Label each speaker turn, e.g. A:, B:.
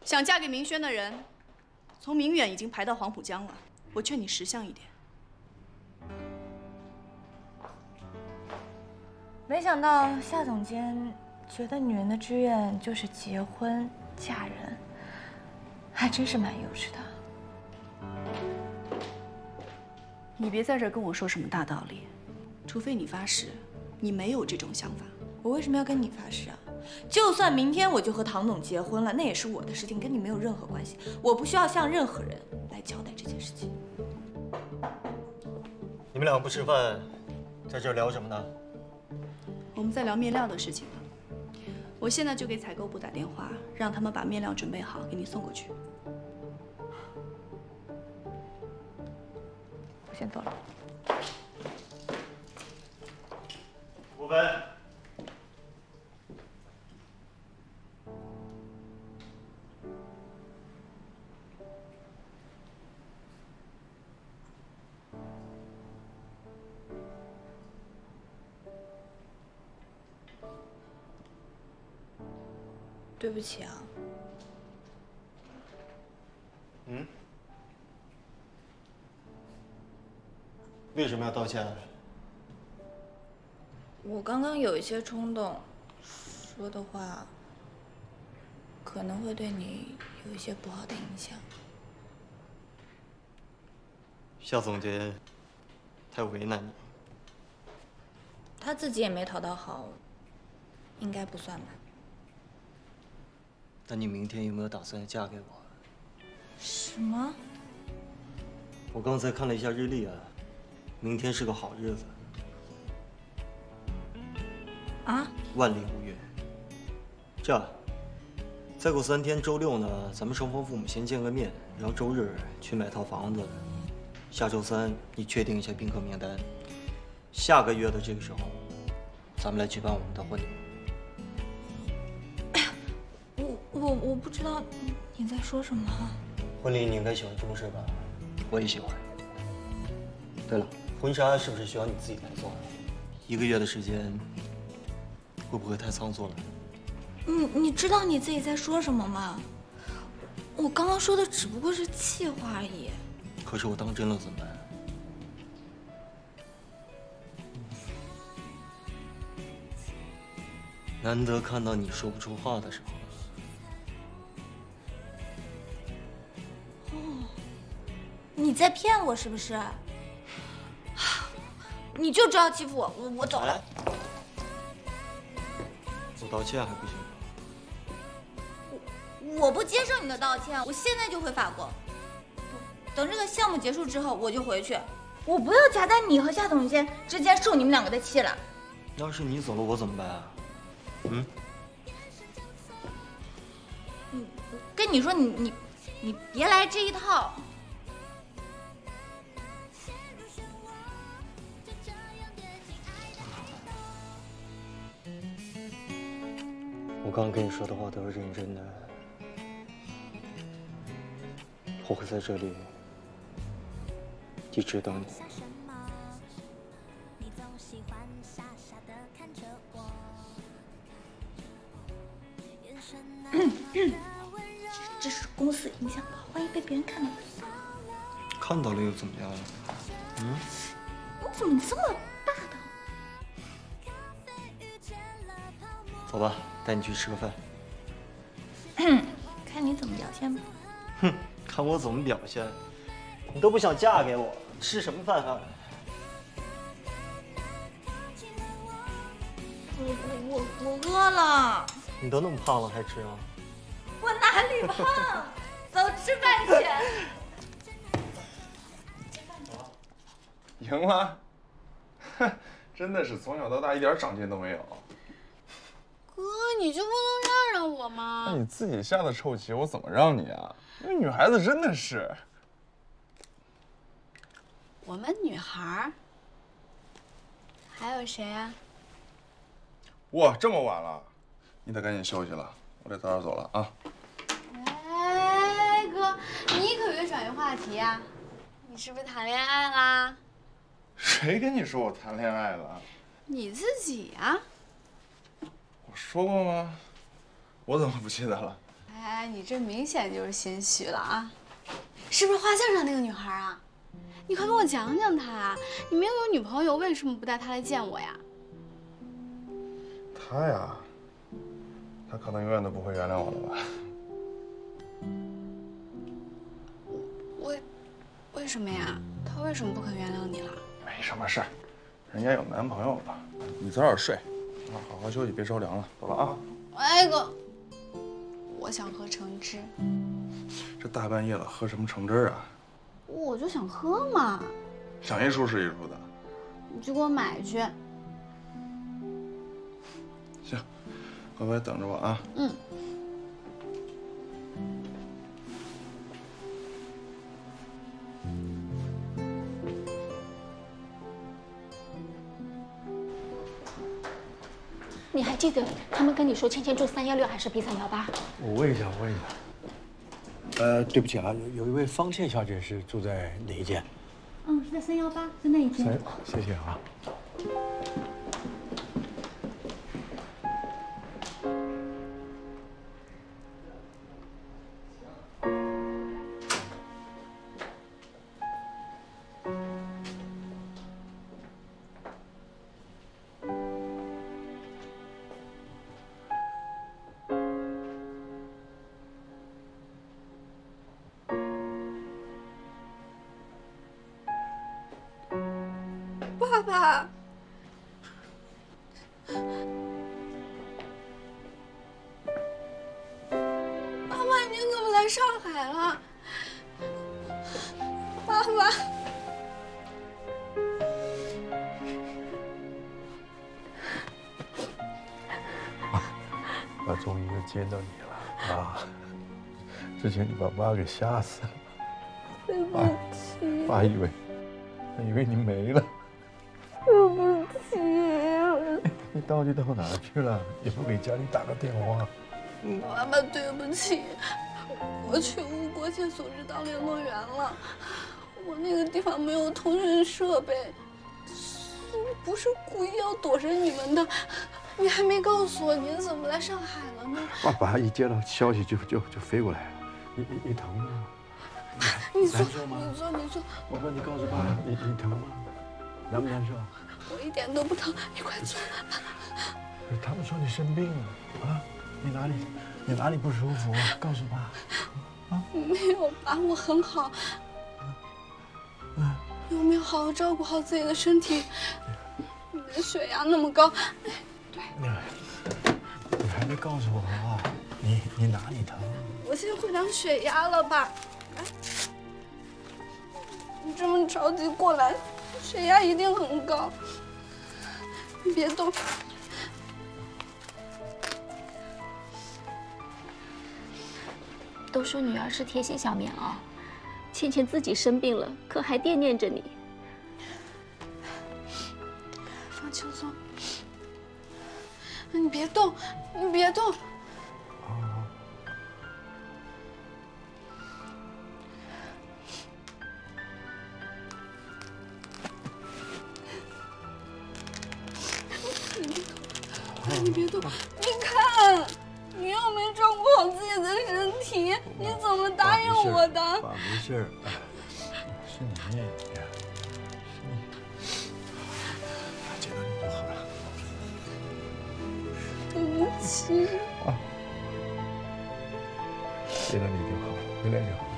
A: 想嫁给明轩的人，从明远已经排到黄浦江了。我劝你识相一点。
B: 没想到夏总监觉得女人的志愿就是结婚嫁人，还真是蛮幼稚的。
A: 你别在这儿跟我说什么大道理，除非你发誓你没有这种想法。
B: 我为什么要跟你发誓啊？就算明天我就和唐总结婚了，那也是我的事情，跟你没有任何关系。我不需要向任何人来交代这件事情。
C: 你们两个不吃饭，在这儿聊什么呢？
A: 我们在聊面料的事情呢。我现在就给采购部打电话，让他们把面料准备好，给你送过去。
B: 我先走了。
C: 吴芬。
B: 对不起啊。
C: 嗯？为什么要道歉？
B: 我刚刚有一些冲动，说的话可能会对你有一些不好的影响。
C: 夏总监太为难你。
B: 他自己也没讨到好，应该不算吧。
C: 那你明天有没有打算嫁给我？
B: 什么？
C: 我刚才看了一下日历啊，明天是个好日子。
B: 啊？
C: 万里无云。这样，再过3天，周6呢，咱们双方父母先见个面，然后周日去买套房子。下周3你确定一下宾客名单。下个月的这个时候，咱们来举办我们的婚礼。
B: 我不知道你在说什么。
C: 婚礼你应该喜欢中式吧？我也喜欢。对了，婚纱是不是需要你自己来做？1个月的时间，会不会太仓促了？
B: 你知道你自己在说什么吗？我刚刚说的只不过是气话而已。
C: 可是我当真了怎么办？难得看到你说不出话的时候。
B: 你在骗我是不是？你就知道欺负我，我走了。
C: 我道歉还不行？
B: 我不接受你的道歉，我现在就回法国。等这个项目结束之后，我就回去。我不要夹在你和夏总监之间受你们两个的气了。
C: 要是你走了，我怎么办啊？嗯？
B: 跟你说，你别来这一套。
C: 我刚刚跟你说的话都是认真的，我会在这里一直等你。
B: 这是公司影响吧？万一被别人看到了，
C: 看到了又怎么样？嗯？
B: 你怎么这么霸道？
C: 走吧，带你去吃个饭。
B: 看你怎么表现吧。
C: 哼，看我怎么表现。你都不想嫁给我，吃什么饭啊？
B: 我饿了。
C: 你都那么胖了还吃啊？
B: 我哪里胖？走，吃饭去。
D: 赢了，哼，真的是从小到大一点长进都没有。
E: 哥，你就不能让让我吗？
D: 那你自己下的臭棋，我怎么让你啊？那女孩子真的是。
E: 我们女孩儿还有谁啊？
D: 哇，这么晚了，你得赶紧休息了，我得早点走了啊。
E: 哎，哥，你可别转移话题啊！你是不是谈恋爱啦？
D: 谁跟你说我谈恋爱了？
E: 你自己呀。
D: 我说过吗？我怎么不记得了？
E: 哎，你这明显就是心虚了啊！是不是画像上那个女孩啊？你快跟我讲讲她啊！你没有女朋友，为什么不带她来见我呀？
D: 他呀，他可能永远都不会原谅我了吧？
E: 为什么呀？她为什么不肯原谅你了？
D: 没什么事儿，人家有男朋友了。你早点睡，好好休息，别着凉了。走了啊。
E: 哎哥，我想喝橙汁。
D: 这大半夜了，喝什么橙汁啊？
E: 我就想喝嘛。
D: 想一出是一出的。
E: 你去给我买去。
D: 行，乖乖等着我啊。
E: 嗯。
F: 你还记得他们跟你说芊芊住316还是 B318？
G: 我问一下，对不起啊，有一位方倩小姐是住在哪一间？
F: 是在318，是那一间。
G: 谢谢啊。
A: 爸爸，爸爸，你怎么来上海了？爸爸，
G: 我终于又见到你了啊！之前你把妈给吓死了，
A: 对不起，
G: 爸以为你没了。
A: 对不起，
G: 你到底到哪去了？也不给家里打个电话。
A: 爸爸，对不起，我去无国界组织当联络员了，我那个地方没有通讯设备，不是故意要躲着你们的。你还没告诉我您怎么来上海了呢？
G: 爸一接到消息就飞过来了。你疼吗？
A: 你坐，
G: 难受吗？
A: 你坐。
G: 我说你告诉爸，你疼吗？难不难受？
A: 我一点都不疼，你快坐。
G: 他们说你生病了啊？你哪里不舒服啊？告诉爸。
A: 没有爸，我很好。有没有好好照顾好自己的身体？你的血压那么高，对。
G: 你还没告诉我啊？你哪里疼？
A: 我现在会量血压了吧？来，你这么着急过来，血压一定很高。你别动。
F: 都说女儿是贴心小棉袄，芊芊自己生病了，可还惦念着你。
A: 放轻松，你别动，你别动。你别动，你看，你又没照顾好自己的身体，你怎么答应我的？
G: 爸没事儿，是你，见到你就好了。
A: 对不起。
G: 见到你就好，回来就好。